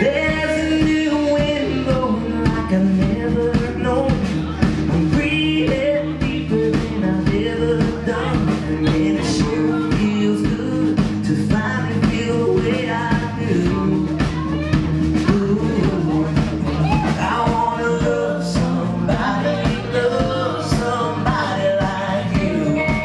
There's a new wind blowing like I've never known. I'm breathing deeper than I've ever done, and it sure feels good to finally feel the way I do. Ooh, I wanna love somebody like you.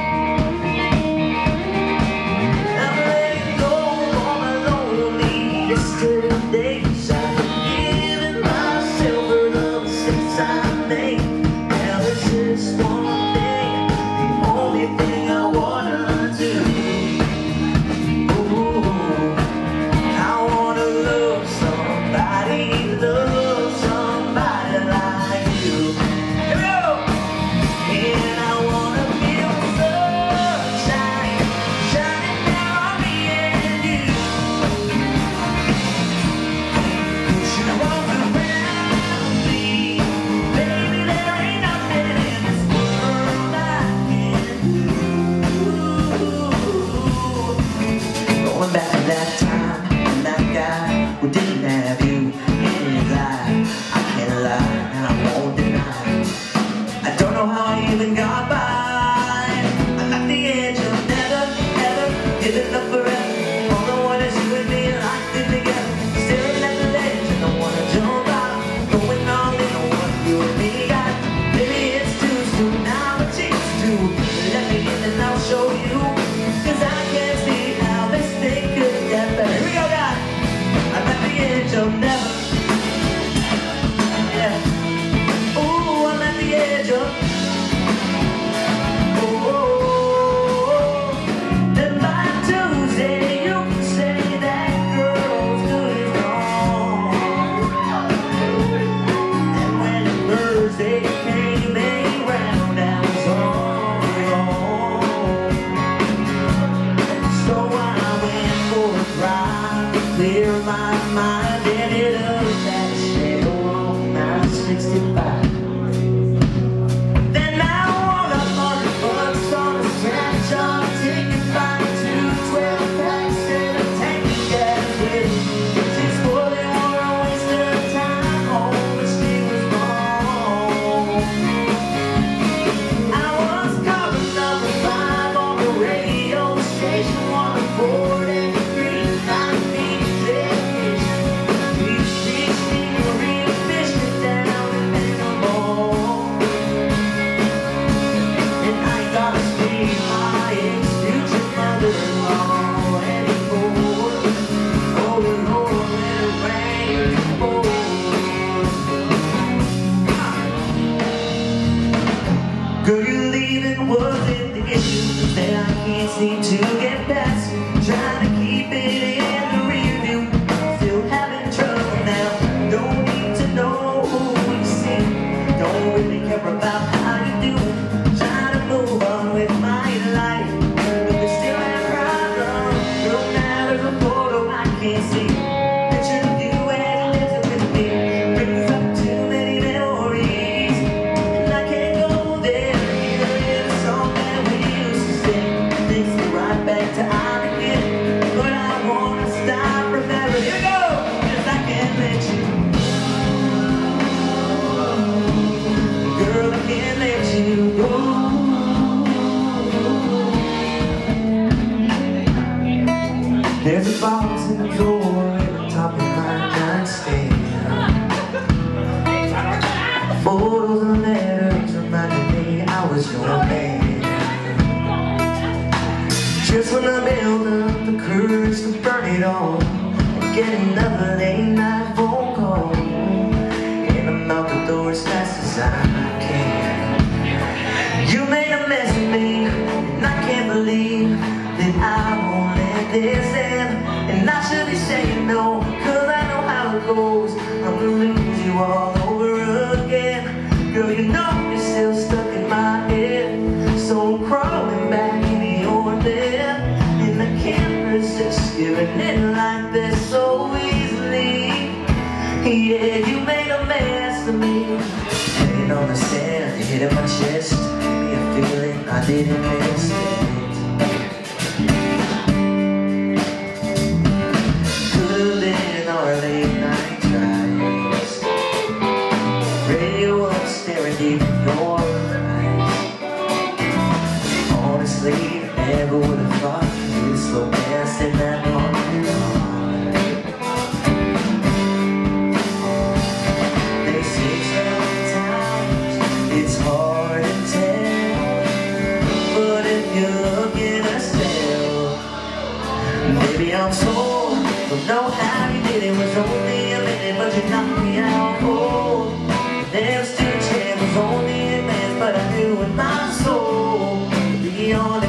I'm letting go of my lonely yesterdays. I've forgiven myself for the mistakes I made. Now there's just one thing, the only thing I wanna do. Ooh, I wanna love somebody like you. Here we go! And I wanna feel the sunshine shining down on me and you. Put your arms around me, baby, there ain't nothing in this world I can't do. Going back to that time, and that guy who didn't have you in his life, I can't lie and I won't deny. I don't know how I even got by. I'm at the edge of never, ever giving up forever. All I want is you and me locked in together. Staring at the ledge and I wanna jump out. Going all in on what you and me got. Maybe it's too soon now, but it's too. Let me in and I'll show you. Cause I can't see how this thing could get better. Here we go, guys. I'm at the edge of never. Yeah. Ooh, I'm at the edge of. Then by Tuesday you can say that girl's good is gone. And when Thursday came around, I was all alone. So I went for a drive to clear my mind, and it looked at a shadow on 965. Then I won $100 on a snapshot ticket, buy 2 12-packs and a tank of gas with it. She's for the hour, a waste of time, oh, but she was wrong. I was calling number 5 on the radio station, 143, 9 feet dedication. Please teach me to real fish me down in the bowl. And I ain't gotta speak my ex-future mother-in-law anymore. Oh Lord, let it rain pour. Girl, you leaving wasn't the issue that I can't seem to get past. Trying to keep it in the rear view, still having trouble now. Don't need to know who you see, don't really care about how you do. Trying to move on with my life, but they still have problems. No matter the photo I can't see. Picture of you as living with me brings up too many memories, and I can't go there. Here is a song that we used to sing, takes me right back to our beginning. But I wanna stop remembering. Here we go! 'Cause I can't let you. Girl, I can't let you go. There's a box in the drawer at the top of my nightstand. Photos and letters reminded me I was your man. Just when I built up the courage to burn it all and get another late night phone call, and I'm out the door as fast as I can. You made a mess of me, and I can't believe that I won't let this end. And I should be saying no, 'cause I know how it goes. I'm gonna lose you all over again. Girl, you know you're still stuck in my head, so I'm crawling back into your bed, and I can't resist giving in like this so easily. Yeah, you made a mess of me. Laying on the sand, hitting my chest, gave me a feeling I didn't expect. Could've been our late night. I'm sore. Don't know how you did it, was only a minute, but you knocked me out cold. There stood a chance, was only a glance, but I knew in my soul, be on